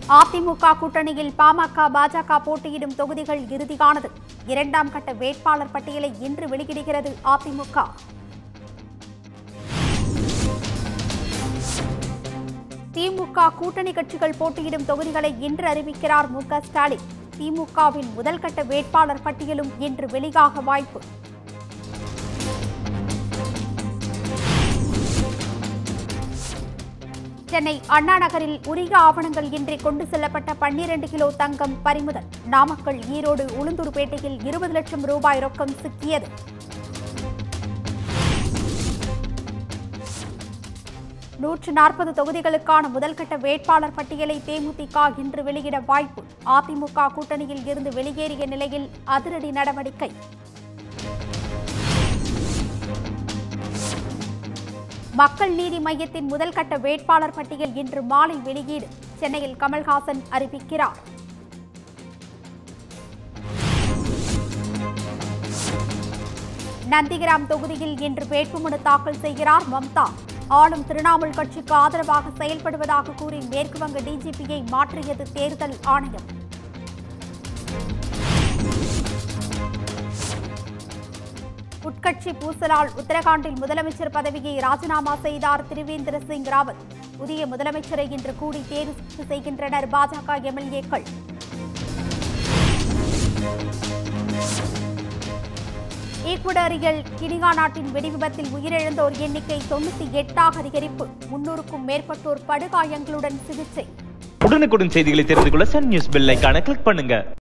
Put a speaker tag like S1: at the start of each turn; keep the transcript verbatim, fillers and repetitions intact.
S1: அதிமுக கூட்டணியில் பாமக, பாஜக போட்டியிடும் தொகுதிகள் இறுதியானது. இரண்டாம் கட்ட வேட்பாளர் பட்டியலை இன்று வெளியிடுகிறது அதிமுக. திமுக கூட்டணி கட்சிகள் போட்டியிடும் தொகுதிகளை இன்று அறிவிக்கிறார் மு க ஸ்டாலின். திமுகவின் முதல் கட்ட வேட்பாளர் பட்டியலும் இன்று வெளியாக வாய்ப்பு. சென்னை அண்ணா நகரில் உரிய ஆவணங்கள் இன்றி கொண்டு செல்லப்பட்ட பன்னிரண்டு கிலோ தங்கம் பறிமுதல். நாமக்கல், ஈரோடு, உளுந்தூர்பேட்டையில் இருபது லட்சம் ரூபாய் ரொக்கம் சிக்கியது. நூற்று நாற்பது தொகுதிகளுக்கான முதல்கட்ட வேட்பாளர் பட்டியலை தேமுதிக இன்று வெளியிட வாய்ப்பு. அதிமுக கூட்டணியில் இருந்து வெளியேறிய நிலையில் அதிரடி நடவடிக்கை. மக்கள் நீதி மய்யத்தின் முதல் கட்ட வேட்பாளர் பட்டியல் இன்று மாலை வெளியீடு. சென்னையில் கமல்ஹாசன் அறிவிக்கிறார். நந்திகிராம் தொகுதியில் இன்று வேட்புமனு தாக்கல் செய்கிறார் மம்தா. ஆளும் திரிணாமுல் கட்சிக்கு ஆதரவாக செயல்படுவதாக கூறி மேற்குவங்க டிஜிபியை மாற்றியது தேர்தல் ஆணையம். உட்கட்சி பூசலால் உத்தரகாண்டில் முதலமைச்சர் பதவியை ராஜினாமா செய்தார் திரிவேந்திர சிங் ராவத். புதிய முதலமைச்சரை இன்று கூடி தேர்வு செய்கின்றனர் பாஜக எம்எல்ஏக்கள். ஈக்குவடோரியல் கினியா நாட்டின் வெடிவிபத்தில் உயிரிழந்தோர் எண்ணிக்கை தொண்ணூத்தி எட்டாக அதிகரிப்பு. முன்னூறுக்கும் மேற்பட்டோர் படுகாயங்களுடன் சிகிச்சை.
S2: உடனுக்குடன் செய்திகளை தெரிந்து கொள்ள சன் நியூஸ் பெல் ஐகானை கிளிக் பண்ணுங்க.